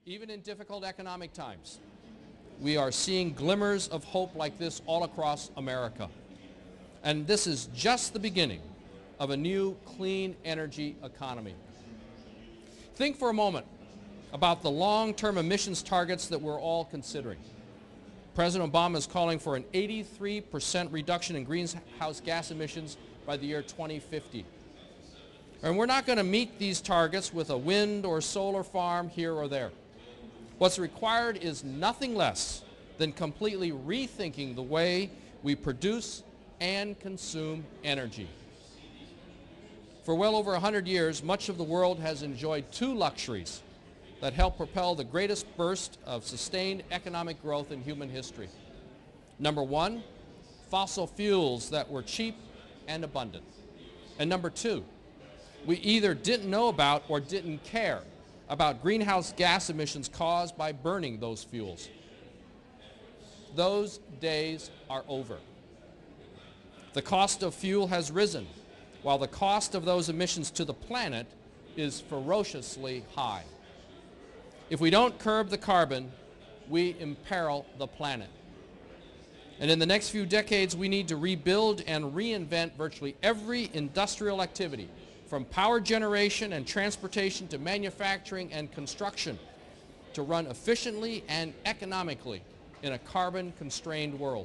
Even in difficult economic times, we are seeing glimmers of hope like this all across America. And this is just the beginning of a new clean energy economy. Think for a moment about the long-term emissions targets that we're all considering. President Obama is calling for an 83% reduction in greenhouse gas emissions by the year 2050. And we're not going to meet these targets with a wind or solar farm here or there. What's required is nothing less than completely rethinking the way we produce and consume energy. For well over 100 years, much of the world has enjoyed two luxuries that help propel the greatest burst of sustained economic growth in human history. Number one, fossil fuels that were cheap and abundant. And number two, we either didn't know about or didn't care about greenhouse gas emissions caused by burning those fuels. Those days are over. The cost of fuel has risen, while the cost of those emissions to the planet is ferociously high. If we don't curb the carbon, we imperil the planet. And in the next few decades, we need to rebuild and reinvent virtually every industrial activity, from power generation and transportation to manufacturing and construction, to run efficiently and economically in a carbon-constrained world.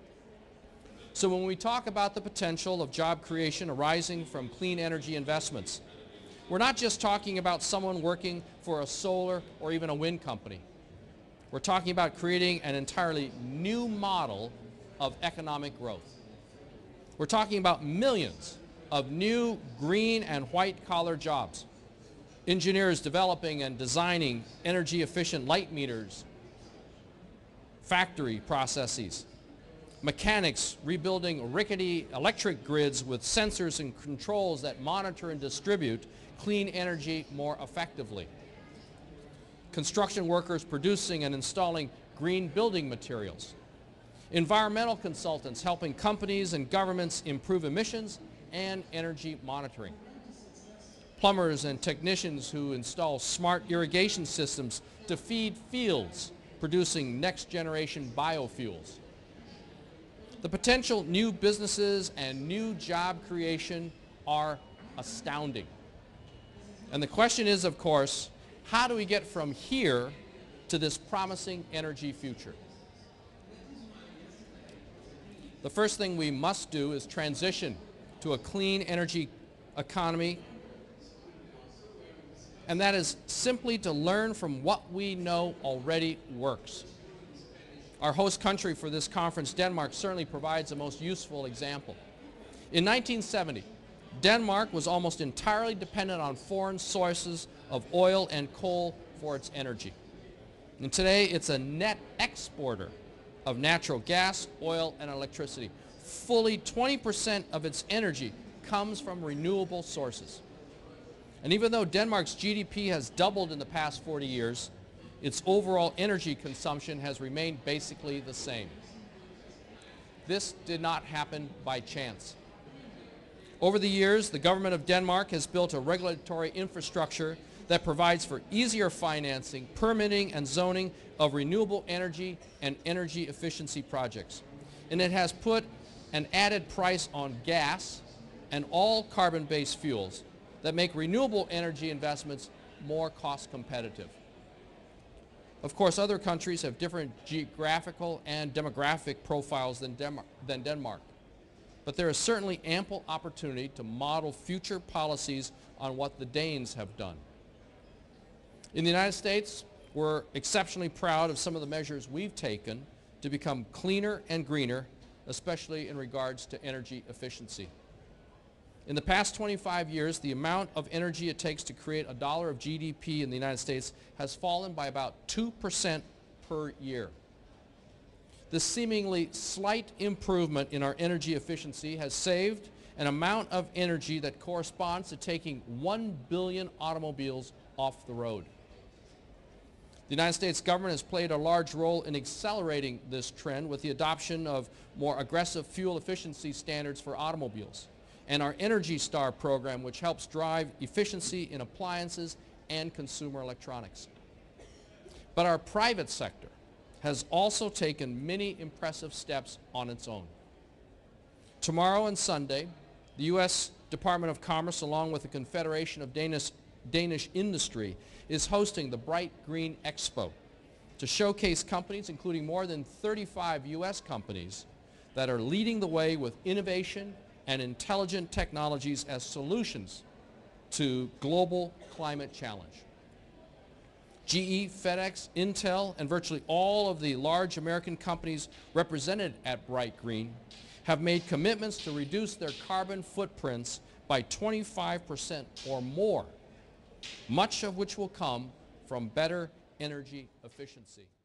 So when we talk about the potential of job creation arising from clean energy investments, we're not just talking about someone working for a solar or even a wind company. We're talking about creating an entirely new model of economic growth. We're talking about millions of new green and white-collar jobs. Engineers developing and designing energy-efficient light meters, factory processes. Mechanics rebuilding rickety electric grids with sensors and controls that monitor and distribute clean energy more effectively. Construction workers producing and installing green building materials. Environmental consultants helping companies and governments improve emissions and energy monitoring. Plumbers and technicians who install smart irrigation systems to feed fields, producing next-generation biofuels. The potential new businesses and new job creation are astounding. And the question is, of course, how do we get from here to this promising energy future? The first thing we must do is transition to a clean energy economy, and that is simply to learn from what we know already works. Our host country for this conference, Denmark, certainly provides the most useful example. In 1970, Denmark was almost entirely dependent on foreign sources of oil and coal for its energy. And today it's a net exporter of natural gas, oil, and electricity. Fully 20% of its energy comes from renewable sources. And even though Denmark's GDP has doubled in the past 40 years, its overall energy consumption has remained basically the same. This did not happen by chance. Over the years, the government of Denmark has built a regulatory infrastructure that provides for easier financing, permitting, and zoning of renewable energy and energy efficiency projects. And it has put an added price on gas and all carbon-based fuels that make renewable energy investments more cost competitive. Of course, other countries have different geographical and demographic profiles than Denmark. But there is certainly ample opportunity to model future policies on what the Danes have done. In the United States, we're exceptionally proud of some of the measures we've taken to become cleaner and greener, especially in regards to energy efficiency. In the past 25 years, the amount of energy it takes to create a dollar of GDP in the United States has fallen by about 2% per year. This seemingly slight improvement in our energy efficiency has saved an amount of energy that corresponds to taking 1 billion automobiles off the road. The United States government has played a large role in accelerating this trend with the adoption of more aggressive fuel efficiency standards for automobiles, and our Energy Star program, which helps drive efficiency in appliances and consumer electronics. But our private sector has also taken many impressive steps on its own. Tomorrow and Sunday, the U.S. Department of Commerce, along with the Confederation of Danish Industry, is hosting the Bright Green Expo to showcase companies, including more than 35 U.S. companies, that are leading the way with innovation and intelligent technologies as solutions to global climate challenge. GE, FedEx, Intel, and virtually all of the large American companies represented at Bright Green have made commitments to reduce their carbon footprints by 25% or more, much of which will come from better energy efficiency.